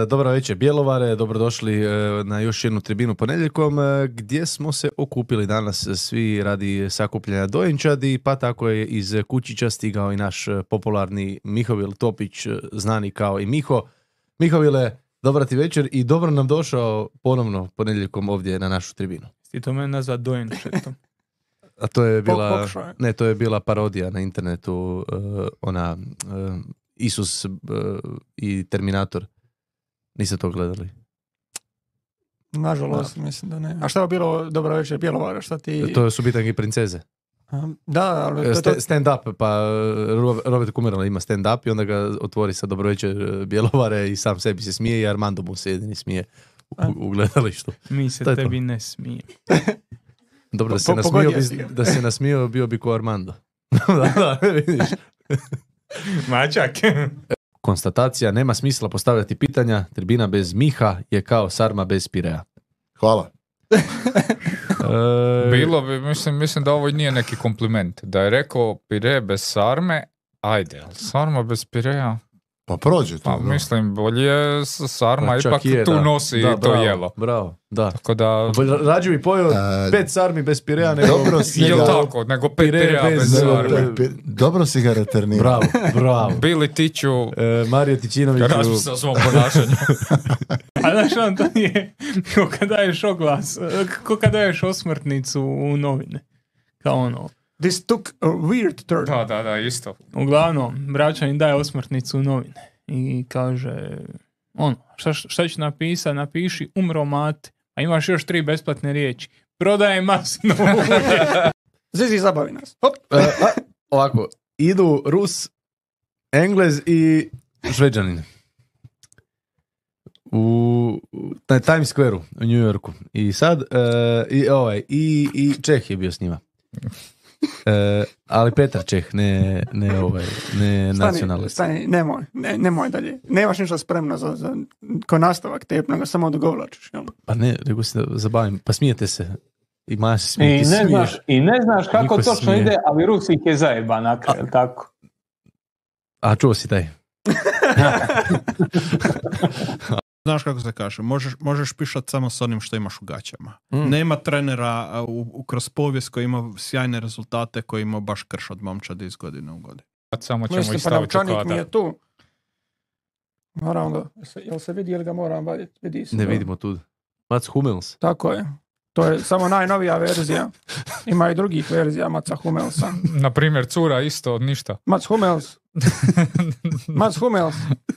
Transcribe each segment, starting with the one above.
Dobra večer Bjelovare, dobrodošli na još jednu tribinu ponedjeljkom gdje smo se okupili danas svi radi sakupljanja dojenčadi, pa tako je iz Kučića stigao i naš popularni Mihovil Topić, znani kao i Miho. Mihovile, dobra ti večer i dobro nam došao ponovno ponedjeljkom ovdje na našu tribinu. Ti to mene nazvat dojenčetom. A to je bila, ne, to je bila parodija na internetu, Isus i Terminator. Niste to gledali? Nažalost, mislim da ne. A šta je bilo Dobra večer Bjelovara? Šta ti... To su bitangi princeze. Da, ali... Stand up, pa Robert Kumerala ima stand up i onda ga otvori sa Dobro večer Bjelovare i sam sebi se smije i Armando mu se jedini smije u gledalištu. Mi se to tebi ne smije. Dobro, da se nasmio bio bi ko Armando. Da, vidiš. Mačak. Konstatacija, nema smisla postavljati pitanja, tribina bez Miha je kao sarma bez Pirea. Hvala. Bilo bi, mislim da ovo nije neki kompliment. Da je rekao Pire bez sarme, ajde, ali sarma bez Pirea... Pa prođe to. Pa, mislim, bolje sarma ipak je, tu da. nosi da, to jelo. Bravo, da. Tako da... Rađe bi pojeo 5 sarmi bez Pirea nego... Dobro si Ili ga... tako, nego 5 Pirea bez sarme. Dobro si ga reternirao. Bravo. Bili tiču... Marija Tičinoviću... Razmisla o svom ponašanju. A znaš, on to nije ko kad daješ oglas, ko kad daješ osmrtnicu u novine. Kao ono... This took a weird turn. Da, isto. Uglavnom, braćanin daje osmrtnicu u novine. I kaže, šta ću napisati? Napiši, umro mate. A imaš još 3 besplatne riječi. Prodaje masno ulje. Zizi, zabavi nas. Hop. Ovako, idu Rus, Englez i Šveđanin. Na Times Square-u u New Yorku. I sad, i Čeh je bio s njima. Ali Petar Čeh, ne nacionalni. Stani, nemoj dalje. Nemaš ništa spremno za ko nastavak tepna, ga samo odugovlačiš. Pa ne, nego se zabavim. Pa smijete se. I ne znaš kako točno smije. Ide, ali Rus ih je zajeba na kraju, tako? A čuo si taj? Znaš kako se kaže, možeš pišati samo s onim što imaš u gaćama. Nema trenera kroz povijest koji ima sjajne rezultate, koji ima baš krš od momčadi iz godine u godinu. Samo ćemo mislim, i staviti pa novčanik mi je tu. Moram ga, jel se vidi ili ga moram vaditi? Vidi se. Ne vidimo tu. Mats Hummels. Tako je. To je samo najnovija verzija. Ima i drugih verzija Matsa Hummelsa. Naprimjer, cura isto od ništa. Mats Hummels. Mats Hummels.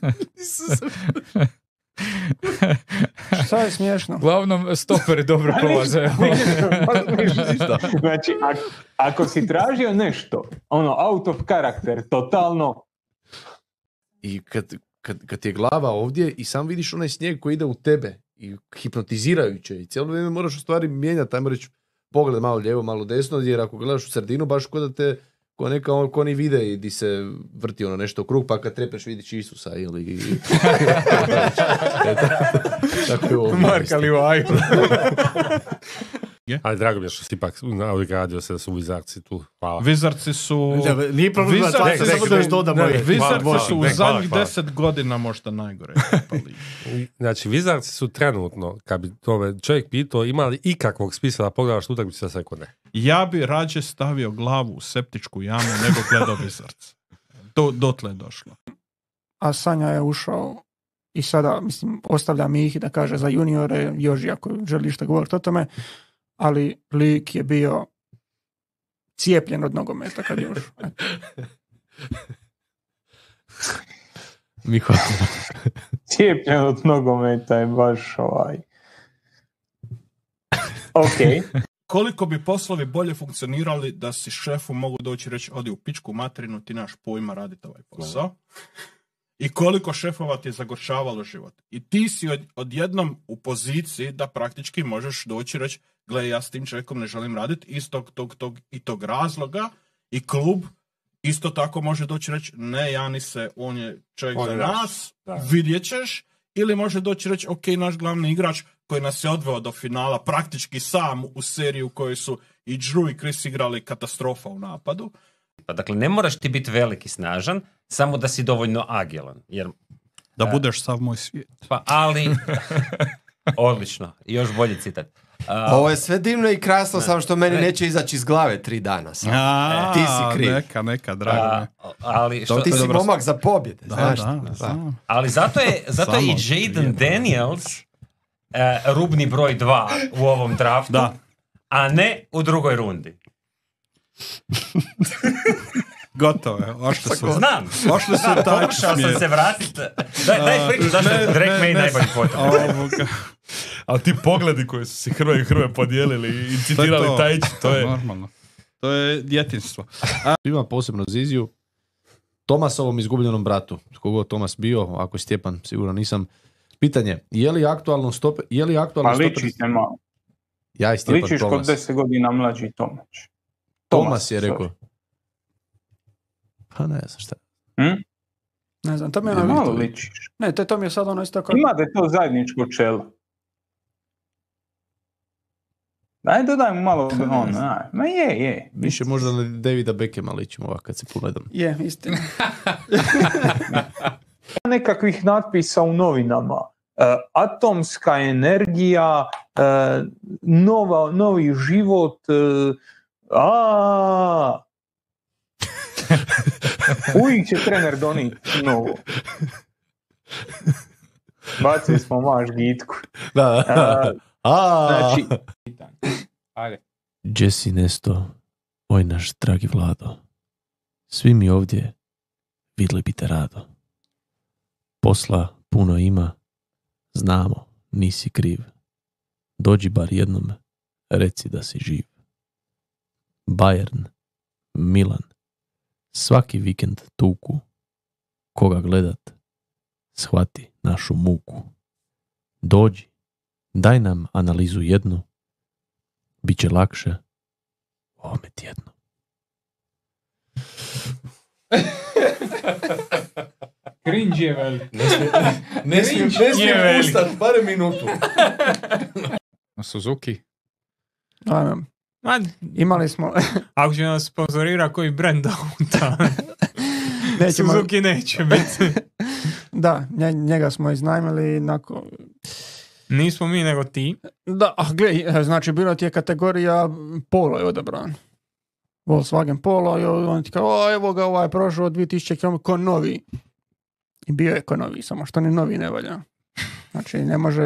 Šta je smiješno? Uglavnom, stoperi dobro prolaze. Znači, ako si tražio nešto, out of character, totalno... I kad ti je glava ovdje i sam vidiš onaj snijeg koji ide u tebe i hipnotizirajuće i cijelo vrijeme moraš u stvari mijenjati, ajmo reći, pogled malo lijevo, malo desno, jer ako gledaš u sredinu, baš kod da te ko oni vide i di se vrti nešto u krug, pa kad trepneš vidiš Isusa ili... Tako je ovo. Marka Livaju. Ali drago mi je što si ipak radio se da su Vizarci tu. Hvala. Vizarci su... Nije problem Vizarci su u zadnjih 10 godina možda najgore. Znači, Vizarci su trenutno, kad bi tome čovjek pitao, imali ikakvog smisla da pogledaš utakmicu, sa sekund ne. Ja bi rađe stavio glavu u septičku jamu nego gledao Vizarci. Dotle je došlo. A Sanja je ušao i sada, mislim, ostavljam ih da kaže za juniore, Joži ako želi što govoriti o tome, ali lik je bio cijepljen od nogometa kad je ušao. Miho. Cijepljen od nogometa je baš Ok. Koliko bi poslovi bolje funkcionirali da si šefu mogu doći reći odi u pičku materinu, ti naš pojma raditi ovaj posao. I koliko šefova ti je zagorčavalo život. I ti si odjednom u poziciji da praktički možeš doći reći gle, ja s tim čovjekom ne želim raditi iz tog razloga i klub isto tako može doći reći ne, Janise, on je čovjek za nas, vidjet ćeš, ili može doći reći ok, naš glavni igrač koji nas je odveo do finala praktički sam u seriji u kojoj su i Drew i Chris igrali katastrofa u napadu. Pa dakle, ne moraš ti biti veliki snažan, samo da si dovoljno agilan. Jer Da budeš sav moj svijet. Pa, ali... Odlično. I još bolji citat. Ovo je sve divno i krasno, samo što meni neće izaći iz glave 3 dana. Ti si kriv. Neka, drago me. Ali ti si momak za pobjede. Da. Ali zato je i Jaden Daniels rubni broj 2 u ovom draftu, a ne u drugoj rundi. Gotovo je. Znam. Pokušao sam se vratiti. Daj priču zašto je Drake May najbolji potrebno. Ali ti pogledi koji su si Hrve podijelili i citirali Tajić, to je... Normalno. To je djetinjstvo. Ima posebno ziziju Tomasovom izgubljenom bratu. Kogo Tomas bio, ako je Stjepan, sigurno nisam. Pitanje, je li aktualno stope... Pa ličite malo. Ja i Stjepan ličiš Tomas. Ličiš kod 10 godina mlađi Tomač. Tomas je rekao. Pa ne znam šta. Ne znam, to mi je malo ličiš. Ne, to mi je sad ono isto kao... Imate to zajedničko čelo. Daj dodajmo malo ma je. Više možda na Davida Beckhama ličimo ovak kad se pogledam. Je, istina. Nekakvih natpisa u novinama. Atomska energija, novi život, uvijek će trener doniti novo. Bacili smo maš gitku. Znači, ajde. Jesse Nesto, oj naš dragi Vlado, svi mi ovdje vidli bi te rado. Posla puno ima, znamo, nisi kriv. Dođi bar jednom, reci da si živ. Bayern, Milan, svaki vikend tuku. Koga gledat, shvati našu muku. Dođi, daj nam analizu jednu, bit će lakše ovome tjednu. Cringe je velik. Ne smijem pustat, barem minutu. Suzuki. Imali smo... Ako će nas sponzorira koji brand auta, Suzuki neće biti. Da, njega smo iznajmili nakon... Nismo mi, nego ti. Da, gledaj, znači bilo ti je kategorija Polo je odabran. Volkswagen Polo i on ti kao, evo ga, ovaj je prošao 2000 km ko novi. I bio je ko novi, samo što ni novi ne valja. Znači,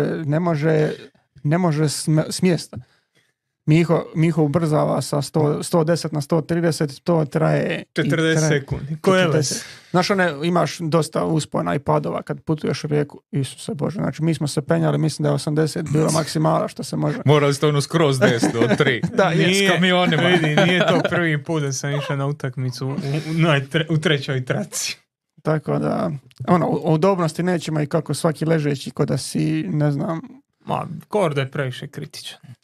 ne može smjesta. Miho ubrzava sa 110 na 130, to traje... 40 sekundi. Ko je les? Znaš, imaš dosta uspona i padova kad putuješ u rijeku. Isuse Bože, znači mi smo se penjali, mislim da je 80 bilo maksimala što se može. Morali ste ono skroz desno od 3. Da, s kamionima. Vidi, nije to prvi put da sam išao na utakmicu u trećoj traci. Tako da, u udobnosti nećemo i kako svaki ležeći ko da si, ne znam... Korda je previše kritičan.